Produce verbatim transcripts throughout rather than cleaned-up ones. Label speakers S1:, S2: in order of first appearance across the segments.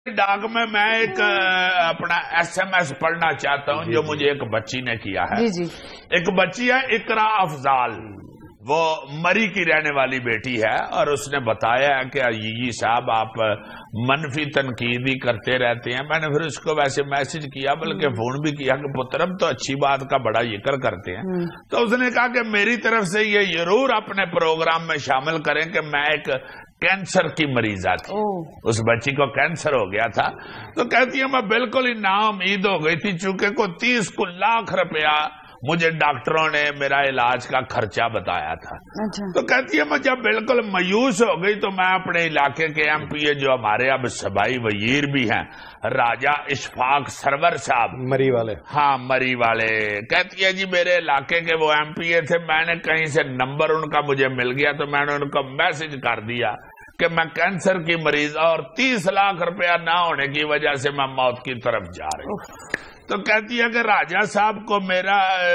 S1: ڈاک میں میں ایک اپنا ایس ایم ایس پڑھنا چاہتا ہوں جو مجھے ایک بچی نے کیا ہے. ایک بچی ہے اقرا افضال، وہ مری کی رہنے والی بیٹی ہے، اور اس نے بتایا ہے کہ یہ صاحب آپ منفی تنقید ہی کرتے رہتے ہیں. میں نے پھر اس کو ویسے میسج کیا، بلکہ فون بھی کیا کہ پترم تو اچھی بات کا بڑا ذکر کرتے ہیں. تو اس نے کہا کہ میری طرف سے یہ ضرور اپنے پروگرام میں شامل کریں کہ میں ایک کینسر کی مریضہ تھی. اس بچی کو کینسر ہو گیا تھا. تو کہتی ہے میں بالکل ہی نا امید ہو گئی تھی، چونکہ کو تیس کو لاکھ روپیہ مجھے ڈاکٹروں نے میرا علاج کا خرچہ بتایا تھا. تو کہتی ہے میں جب بالکل مایوس ہو گئی تو میں اپنے علاقے کے ایم پی اے جو ہمارے اب صوبائی وزیر بھی ہیں، راجہ اشفاق سرور صاحب، مری والے، ہاں مری والے، کہتی ہے جی میرے علاقے کے وہ ایم پی اے تھے، میں نے کہیں سے نمبر ان کا مجھے مل گیا تو میں نے ان کو میسج کر دیا کہ میں کینسر کی مریض اور تیس لاکھ روپیہ نہ ہونے کی وجہ سے میں موت کی طرف جا رہی ہوں. تو کہتی ہے کہ راجہ صاحب کو میرا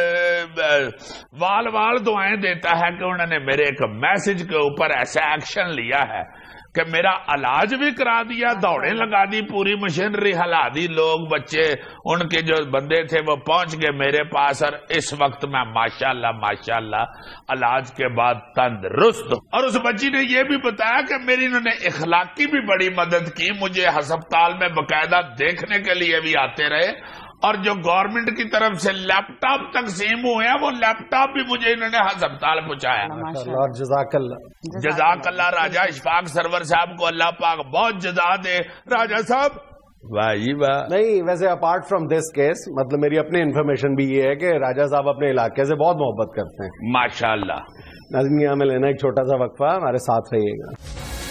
S1: وال وال دعائیں دیتا ہے کہ انہوں نے میرے ایک میسج کے اوپر ایسا ایکشن لیا ہے کہ میرا علاج بھی کرا دیا، دوڑیں لگا دی، پوری مشینری ہلا دی، لوگ بچے ان کے جو بندے تھے وہ پہنچ گئے میرے پاس، اور اس وقت میں ماشاءاللہ ماشاءاللہ علاج کے بعد تندرست. اور اس بچی نے یہ بھی بتایا کہ میری انہوں نے اخلاقی بھی بڑی مدد کی، مجھے ہسپتال میں باقاعدہ دیکھنے کے لیے بھی آتے رہے، اور جو گورنمنٹ کی طرف سے لیپ ٹاپ تقسیم ہوئے ہیں وہ لیپ ٹاپ بھی مجھے انہوں نے ہسپتال پہنچایا.
S2: جزاک اللہ،
S1: جزاک اللہ راجہ اشفاق سرور صاحب کو اللہ پاک بہت جزا دے. راجہ صاحب واہ جی واہ.
S2: نہیں ویسے اپارٹ فرام دس کیس، مطلب میری اپنی انفارمیشن بھی یہ ہے کہ راجہ صاحب اپنے علاقے سے بہت محبت کرتے ہیں.
S1: ماشاءاللہ.
S2: ناظرین میں لینا ایک چھوٹا سا وقفہ، ہمارے ساتھ رہیے گا.